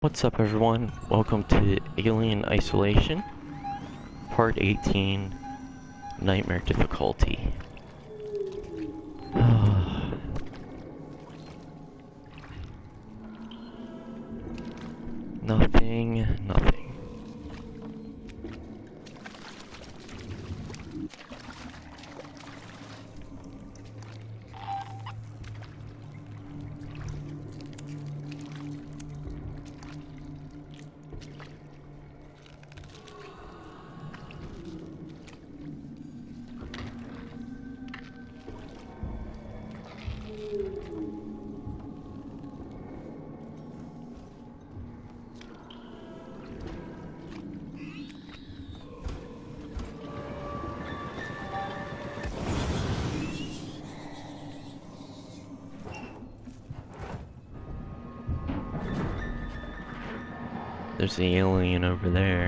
What's up everyone? Welcome to Alien Isolation, Part 18, Nightmare Difficulty. Nothing. There's the alien over there.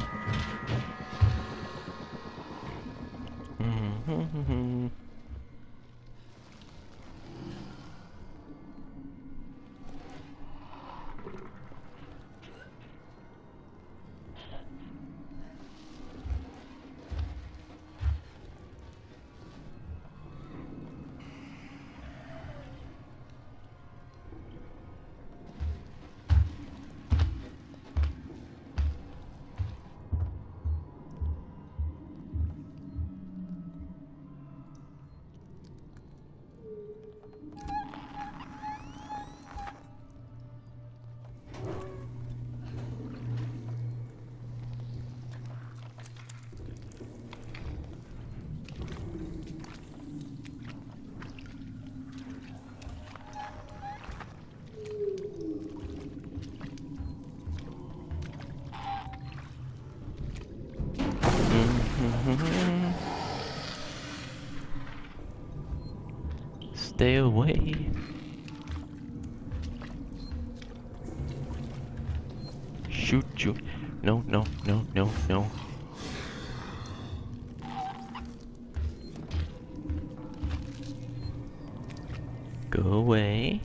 Stay away. Shoot. No. Go away.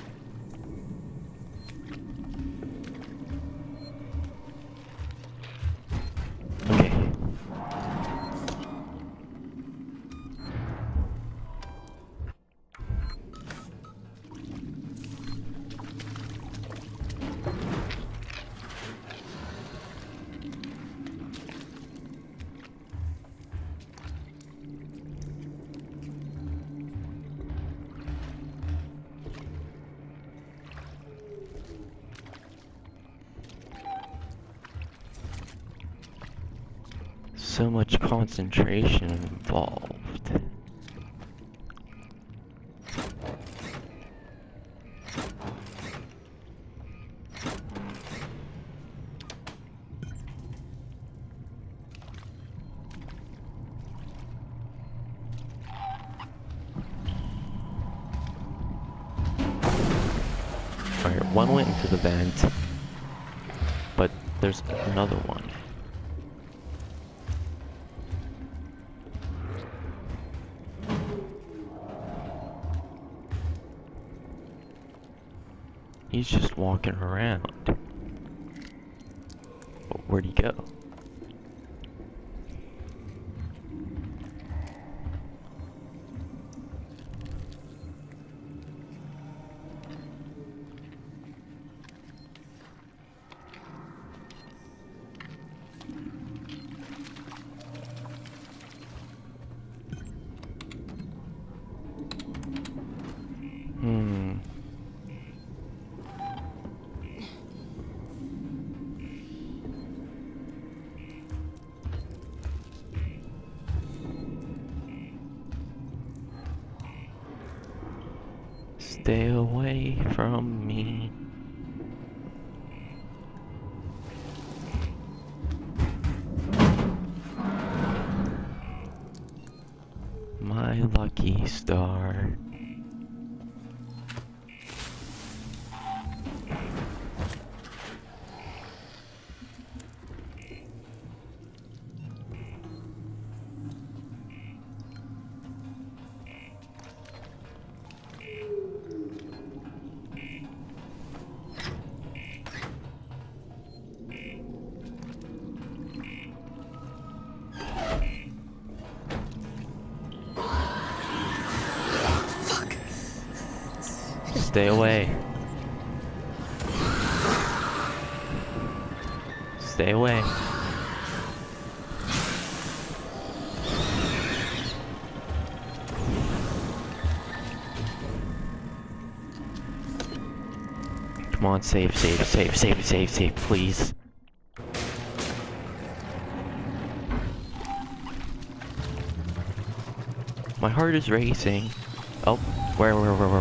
Okay. So much concentration involved. Alright, one went into the vent, but there's another one. He's just walking around. But where'd he go? Stay away from me. My lucky star. Stay away. Stay away. Come on, save, please. My heart is racing. Oh, where?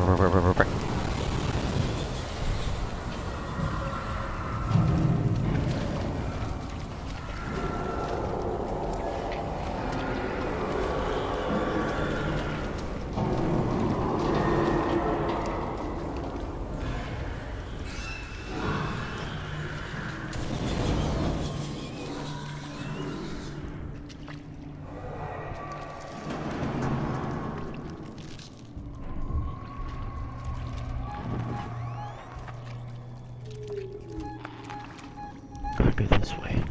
Gotta go this way.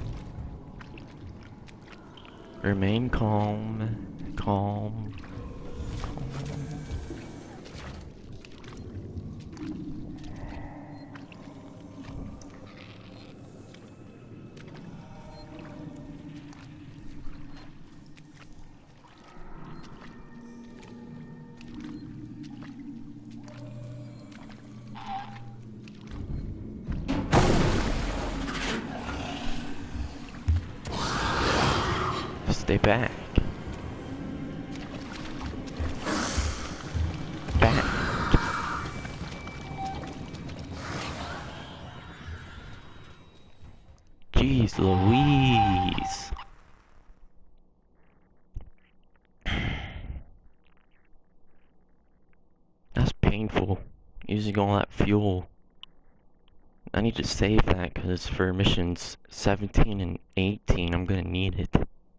Remain calm, calm. Stay back. Back. Jeez Louise. That's painful. Using all that fuel. I need to save that because for missions 17 and 18 I'm gonna need it.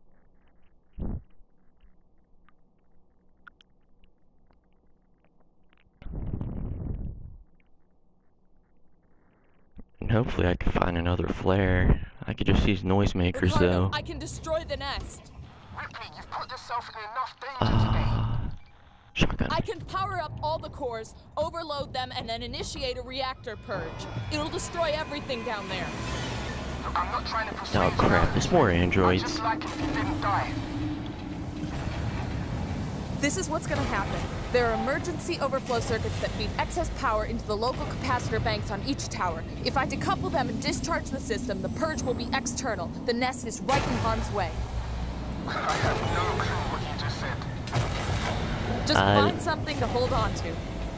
And hopefully I can find another flare. I could just use noisemakers Ricardo, though. I can destroy the nest. Ripley, you've put yourself in enough danger today. Shotgun. I can power up all the cores, overload them, and then initiate a reactor purge. It'll destroy everything down there. Look, I'm not trying to persuade Oh you. crap, there's more I'd androids. just like it if you didn't die. This is what's gonna happen. There are emergency overflow circuits that feed excess power into the local capacitor banks on each tower. If I decouple them and discharge the system, the purge will be external. The nest is right in harm's way. I have no clue what you just said. Just find something to hold on to.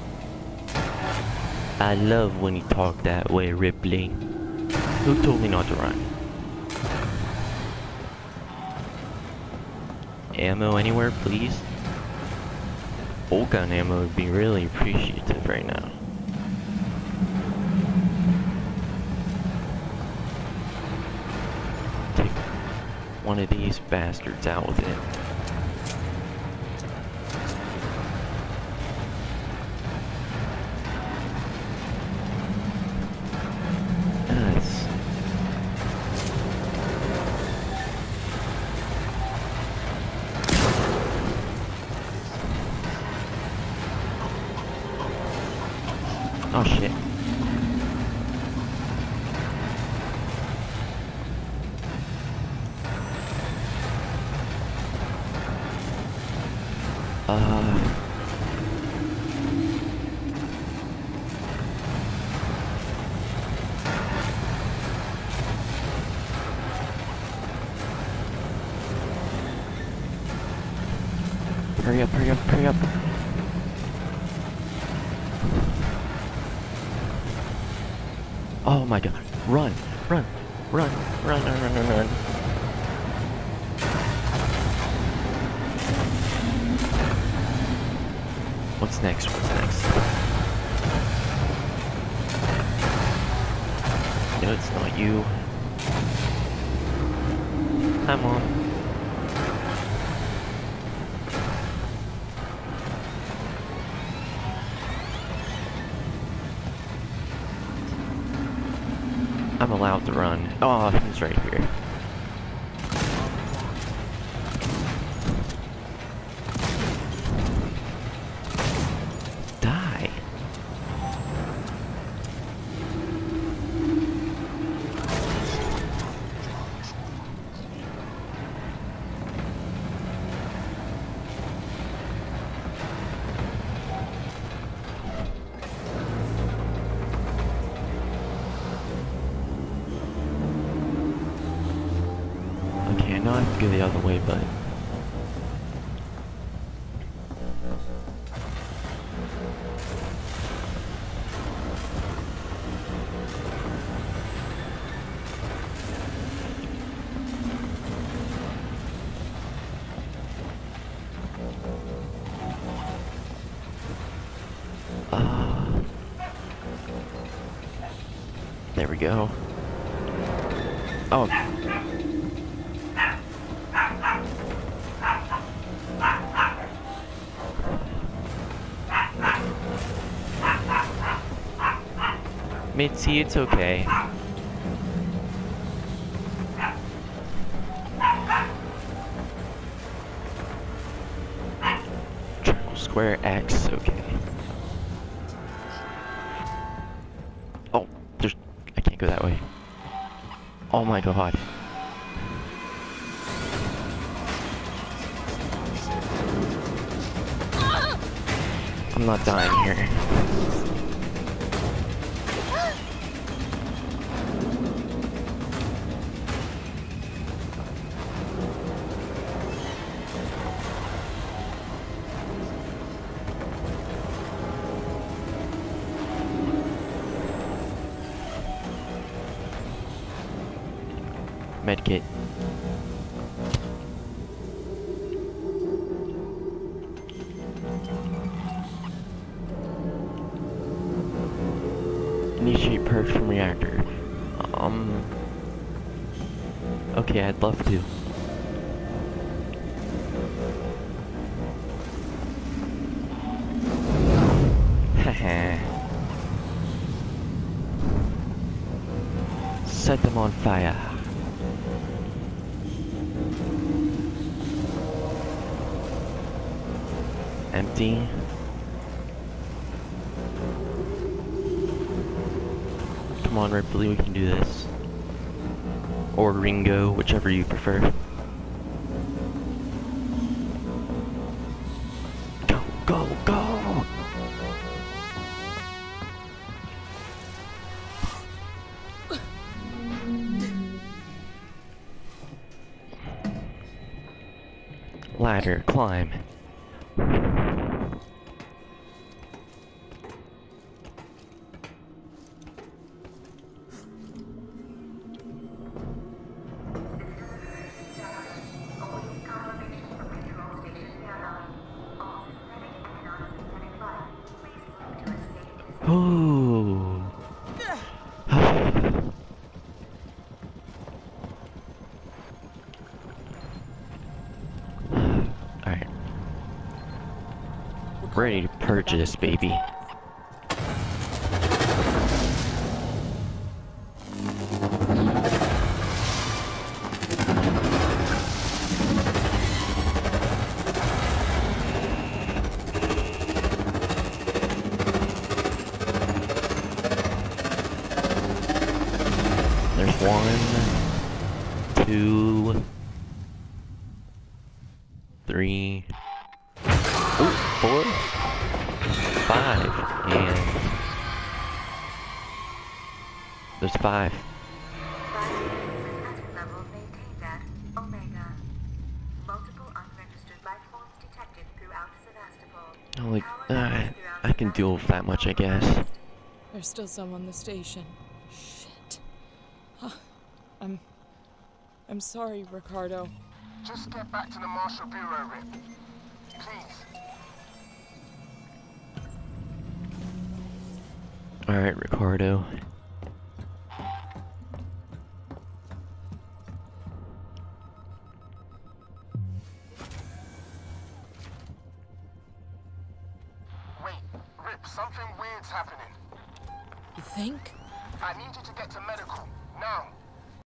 I love when you talk that way, Ripley. Who told me not to run? Ammo anywhere, please? Bolt gun ammo would be really appreciative right now. Take one of these bastards out with it. Nice. Oh shit. Hurry up, hurry up, hurry up. Oh my god. Run, run, run, run, run, run, run, run. What's next? What's next? No, it's not you. Hi, Mom. I'm allowed to run. Oh, he's right here. Die. I have to go the other way, but... There we go. Oh. Mitzi, it's okay. Triangle, square, X, okay. Oh, I can't go that way. Oh my god. I'm not dying here. Medkit. Initiate purge from reactor. Okay, I'd love to. Haha. Set them on fire. Empty. Come on, Ripley, we can do this. Or Ringo, whichever you prefer. Go, go, go! Ladder, climb. Ooh. Alright. Ready to purge this baby. There's 1, 2, 3, 4, 5, and there's 5. Level maintained at Omega. Multiple unregistered life forms detected throughout Sevastopol. Oh, like, I can deal with that much, I guess. There's still some on the station. Shit. I'm sorry, Ricardo. Just get back to the Marshal Bureau, Rip. Please. Alright, Ricardo. Wait, Rip, something weird's happening. You think? I need you to get to medical.